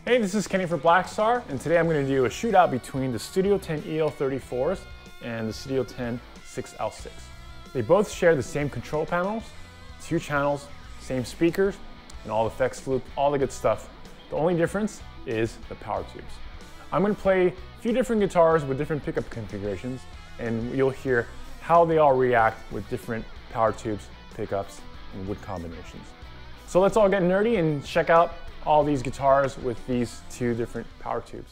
Hey, this is Kenny for Blackstar, and today I'm going to do a shootout between the Studio 10 EL34s and the Studio 10 6L6. They both share the same control panels, 2 channels, same speakers, and all the effects loop, all the good stuff. The only difference is the power tubes. I'm going to play a few different guitars with different pickup configurations, and you'll hear how they all react with different power tubes, pickups, and wood combinations. So let's all get nerdy and check out all these guitars with these 2 different power tubes.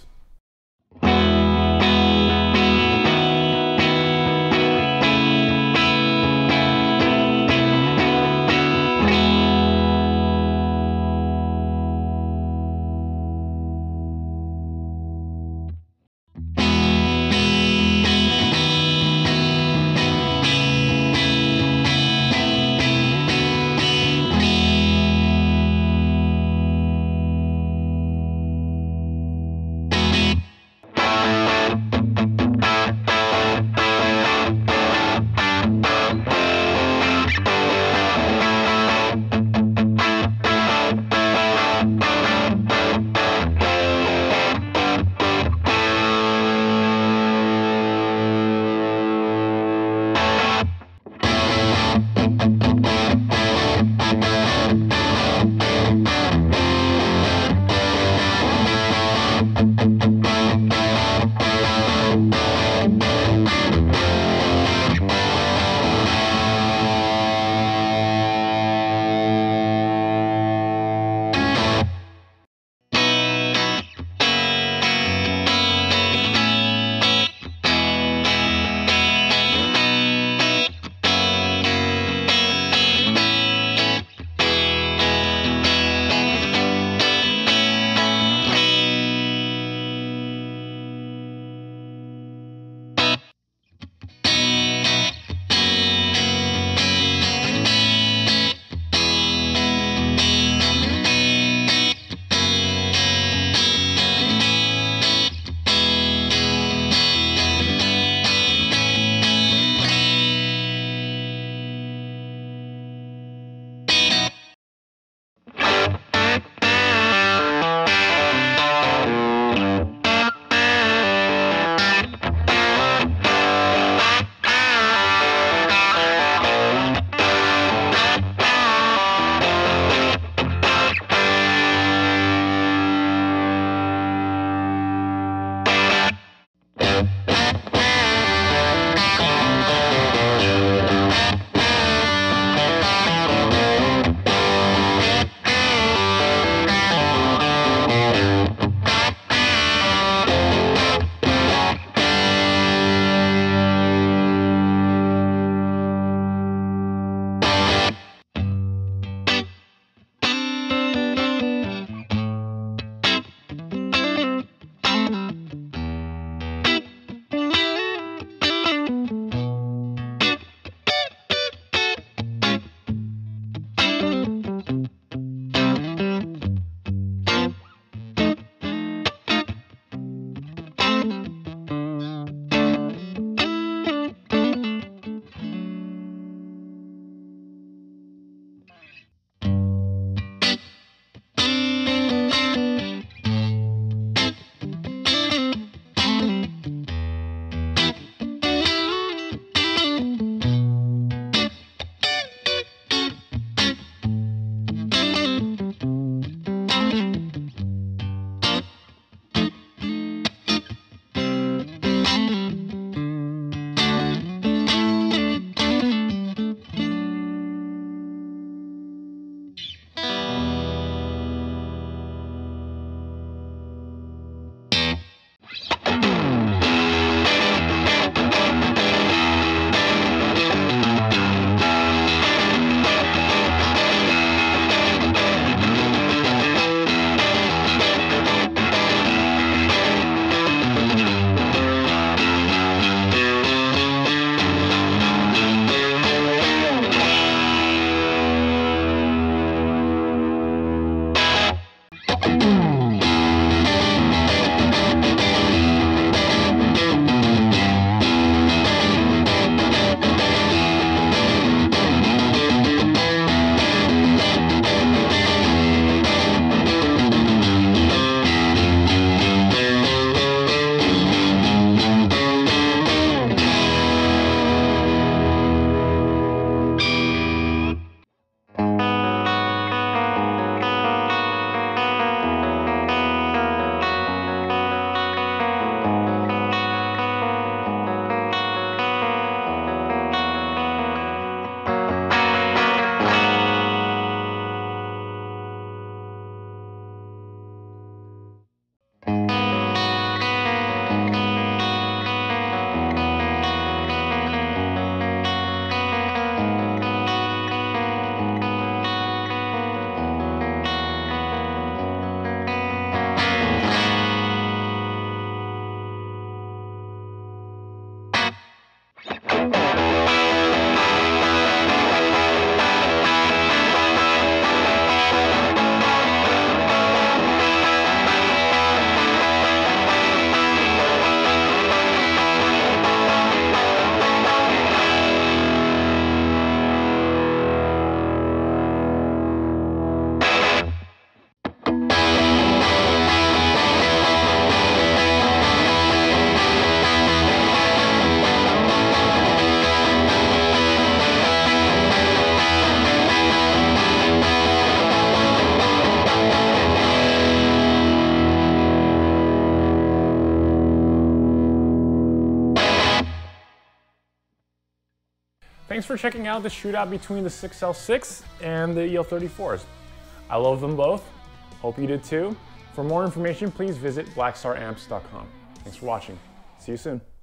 Thanks for checking out the shootout between the 6L6 and the EL34s. I love them both. Hope you did too. For more information, please visit blackstaramps.com. Thanks for watching. See you soon.